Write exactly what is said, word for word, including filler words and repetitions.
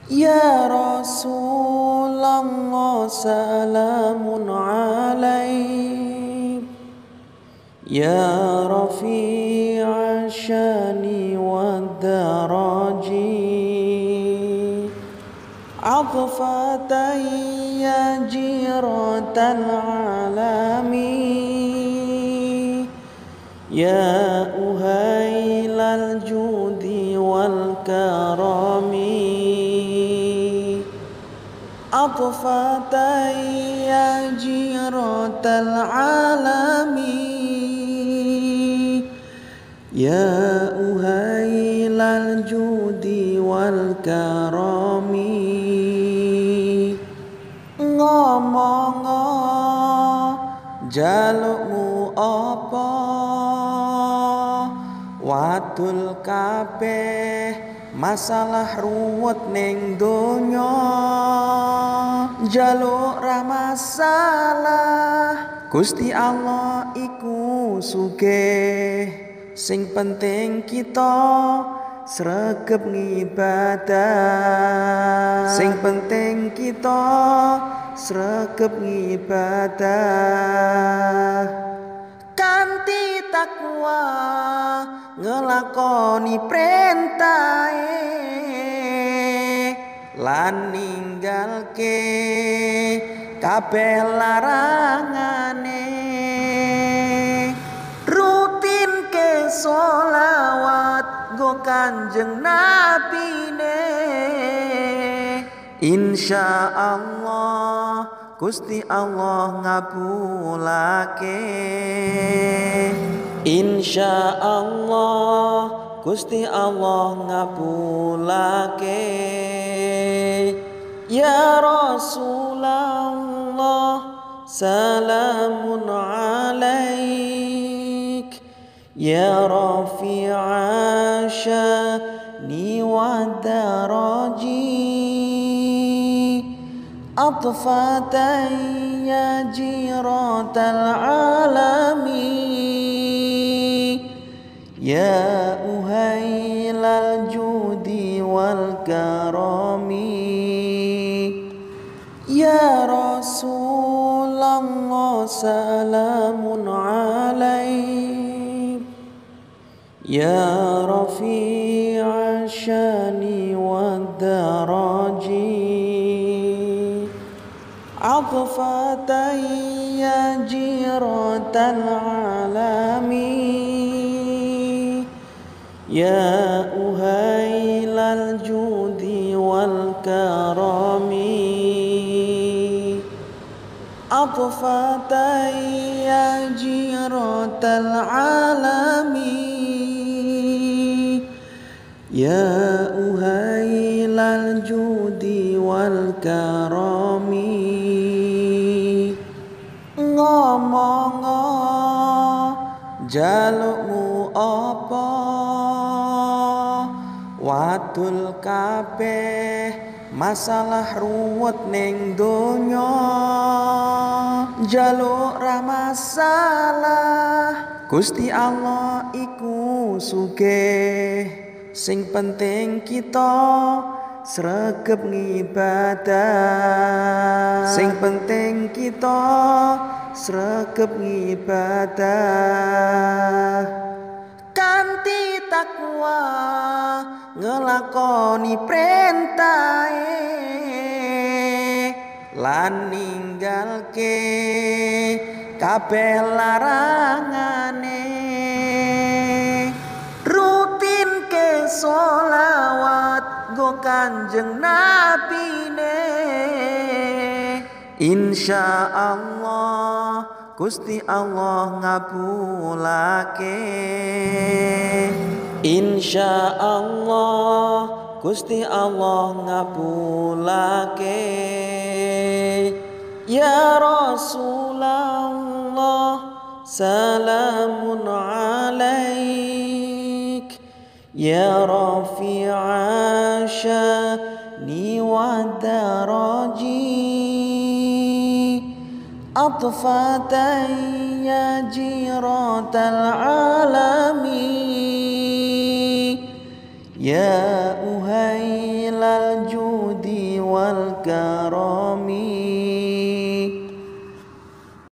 Ya Rasulullah salamun alaik. Ya Rafi'a syani wa daraji. Aqfatan ya jiratal alami. Ya uhailal judi wal karami. Aqfatan ya jiratal alami. Ya uhailal judi wal karami. Ngomong jalukmu apa wadul kabeh masalah ruwet ning donya. Jaluk ra masalah, Gusti Allah iku sugih. Sing penting kita sregep ngibadah. Sing penting kita sregep ngibadah. Kanthi takwa ngelakoni perintahe lan ninggalke kabeh larangane. Rutin ke sholawat go Kanjeng Nabine. Insya Allah Gusti Allah ngabulake. Insya Allah Gusti Allah ngabulake. Ya Rasulullah salamun alaik. Ya Rafi'a syani wa daraji. Atfatan ya jiratal alami. Ya uhailal judi wal karami. Ya Rasulullah salamun alaik. Ya Rafi'a syani wa daraji. Aqfatan ya jiratal alami. Ya uhailal judi wal karami. Aqfatan ya jiratal alami. Ya uhailal judi wal karami. Ngomong jalukmu apa wadul kabeh masalah ruwet ning donya. Jaluk ra masalah, Gusti Allah iku sugih. Sing penting kita sregep ngibadah. Sing penting kita sregep ngibadah. Kanthi takwa ngelakoni perintahe lan ninggalke kabeh larangane. Rutin ke sholawat go Kanjeng Nabine. Insya Allah Gusti Allah ngabulake. Insya Allah Gusti Allah ngabulake. Ya Rasulullah salamun alaik. Ya Rafi'a syani wa daraji. Atfatan ya jiratal alami. Ya uhailal judi والكرم